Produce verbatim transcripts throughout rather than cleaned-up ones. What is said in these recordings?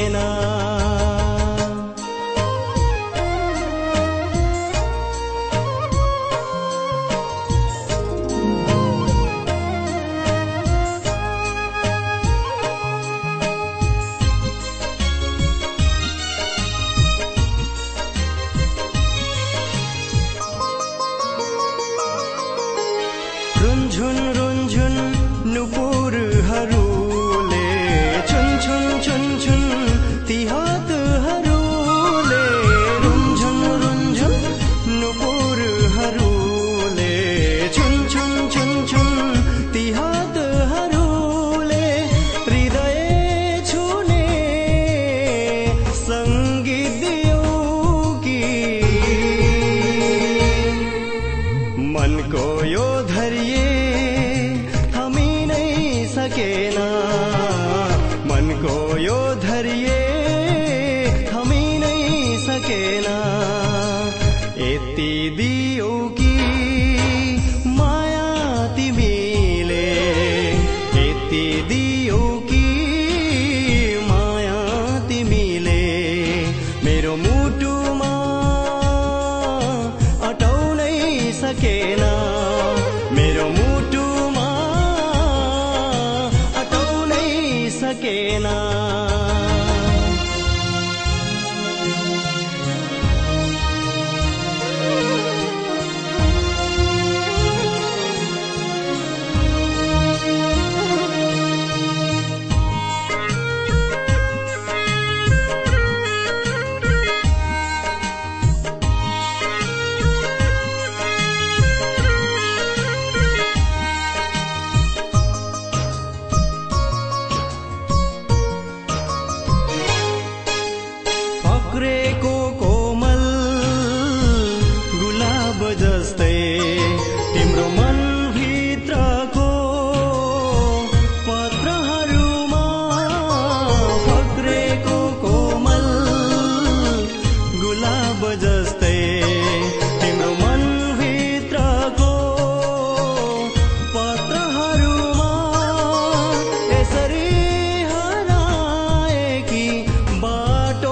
सकेन। रुन्झुन रुन्झुन नुपुरहरूले छुन छुन छुन छुन ती हातहरूले रुन्झुन रुन्झुन नुपुरहरूले छुन छुन छुन छुन ती हातहरूले हृदय छुने संगीत दियो कि मनको यो धैर्य थामी नै सकेन। मनको यो धैर्य थामी नै सकेन। यति दियो कि माया तिमीले, यति दियो कि माया तिमीले मेरो मुटुमा अटाउनै सकेन। मेरो मुटुमा अटाउनै सकेन। पक्रेको कोमल गुलाब जस्तै तिम्रो मन भित्रको पत्रहरूमा, पक्रेको कोमल गुलाब जस्तै तिम्रो मन भित्रको पत्रहरूमा यसरी हराए कि बाटो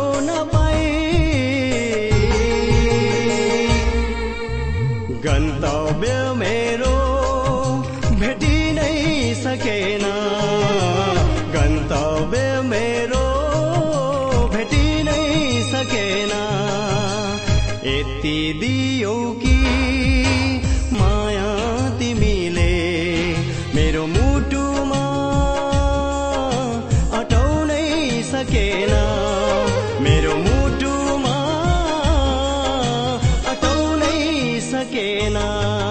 गन्तव्य मेरो भेटी नै सकेन। गन्तव्य मेरो भेटी नै सकेन। यति दियो कि माया तिमीले मेरो मुटुमा अटाउनै सकेन। मेरो मुटुमा अटाउनै सकेन।